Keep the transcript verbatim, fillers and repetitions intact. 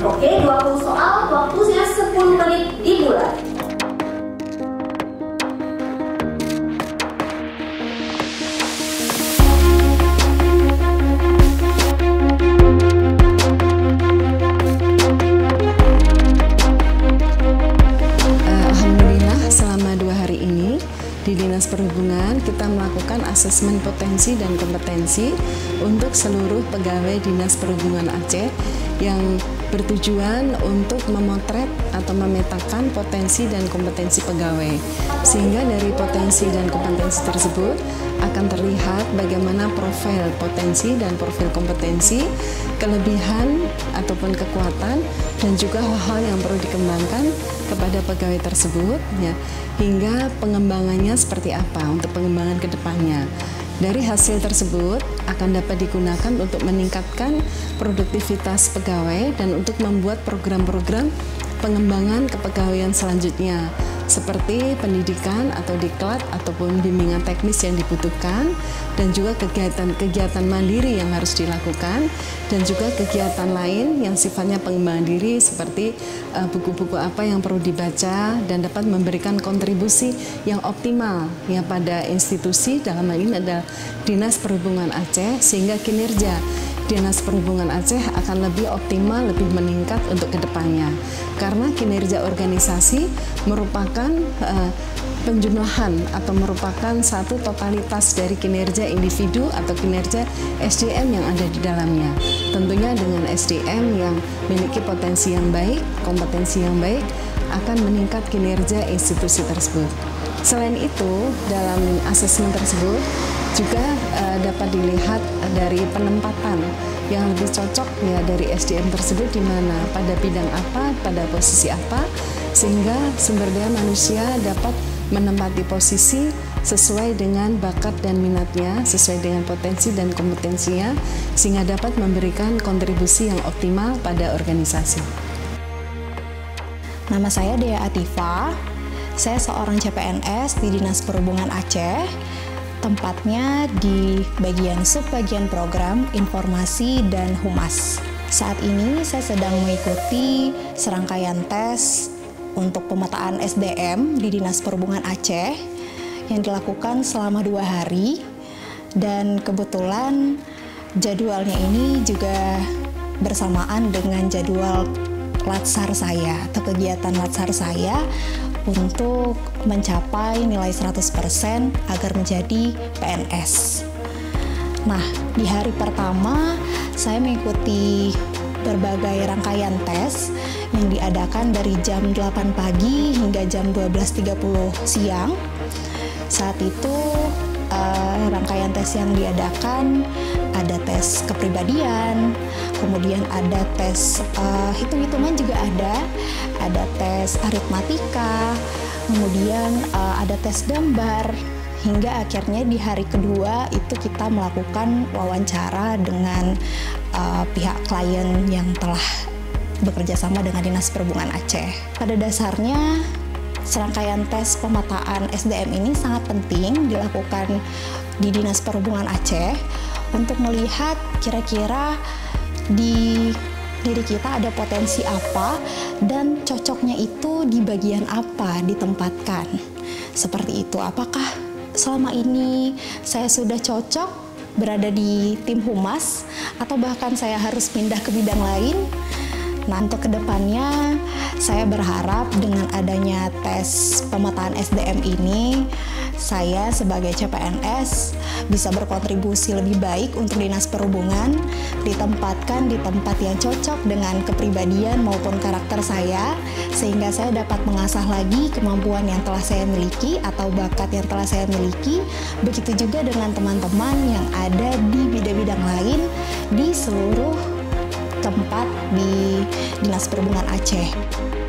Oke, dua puluh soal, waktunya sepuluh menit dimulai. Alhamdulillah, selama dua hari ini di Dinas Perhubungan kita melakukan asesmen potensi dan kompetensi untuk seluruh pegawai Dinas Perhubungan Aceh yang bertujuan untuk memotret atau memetakan potensi dan kompetensi pegawai. Sehingga dari potensi dan kompetensi tersebut akan terlihat bagaimana profil potensi dan profil kompetensi, kelebihan ataupun kekuatan, dan juga hal-hal yang perlu dikembangkan kepada pegawai tersebut, ya, hingga pengembangannya seperti apa untuk pengembangan ke depannya. Dari hasil tersebut akan dapat digunakan untuk meningkatkan produktivitas pegawai dan untuk membuat program-program pengembangan kepegawaian selanjutnya, seperti pendidikan atau diklat ataupun bimbingan teknis yang dibutuhkan, dan juga kegiatan-kegiatan mandiri yang harus dilakukan, dan juga kegiatan lain yang sifatnya pengembangan diri seperti buku-buku uh, apa yang perlu dibaca dan dapat memberikan kontribusi yang optimal ya pada institusi, dalam hal ini adalah Dinas Perhubungan Aceh, sehingga kinerja Dinas Perhubungan Aceh akan lebih optimal, lebih meningkat untuk kedepannya. Karena kinerja organisasi merupakan uh, penjumlahan atau merupakan satu totalitas dari kinerja individu atau kinerja S D M yang ada di dalamnya. Tentunya dengan S D M yang memiliki potensi yang baik, kompetensi yang baik, akan meningkat kinerja institusi tersebut. Selain itu, dalam asesmen tersebut juga uh, dapat dilihat dari penempatan yang lebih cocok ya dari S D M tersebut di mana, pada bidang apa, pada posisi apa, sehingga sumber daya manusia dapat menempati posisi sesuai dengan bakat dan minatnya, sesuai dengan potensi dan kompetensinya, sehingga dapat memberikan kontribusi yang optimal pada organisasi. Nama saya Dea Atifa, saya seorang C P N S di Dinas Perhubungan Aceh, tempatnya di bagian subbagian program informasi dan humas. Saat ini saya sedang mengikuti serangkaian tes untuk pemetaan S D M di Dinas Perhubungan Aceh yang dilakukan selama dua hari, dan kebetulan jadwalnya ini juga bersamaan dengan jadwal latsar saya atau kegiatan latsar saya untuk mencapai nilai seratus persen agar menjadi P N S. Nah, di hari pertama saya mengikuti berbagai rangkaian tes yang diadakan dari jam delapan pagi hingga jam dua belas tiga puluh siang. Saat itu uh, rangkaian tes yang diadakan ada tes kepribadian, kemudian ada tes uh, hitung-hitungan juga ada, ada tes aritmatika, kemudian uh, ada tes gambar, hingga akhirnya di hari kedua itu kita melakukan wawancara dengan uh, pihak klien yang telah bekerja sama dengan Dinas Perhubungan Aceh. Pada dasarnya serangkaian tes pemetaan S D M ini sangat penting dilakukan di Dinas Perhubungan Aceh untuk melihat kira-kira di diri kita ada potensi apa dan cocoknya itu di bagian apa ditempatkan. Seperti itu, apakah selama ini saya sudah cocok berada di tim humas atau bahkan saya harus pindah ke bidang lain? Nah, untuk kedepannya saya berharap dengan adanya tes pemetaan S D M ini, saya sebagai C P N S bisa berkontribusi lebih baik untuk Dinas Perhubungan, ditempatkan di tempat yang cocok dengan kepribadian maupun karakter saya, sehingga saya dapat mengasah lagi kemampuan yang telah saya miliki atau bakat yang telah saya miliki. Begitu juga dengan teman-teman yang ada di bidang-bidang lain di seluruh tempat di Dinas Perhubungan Aceh.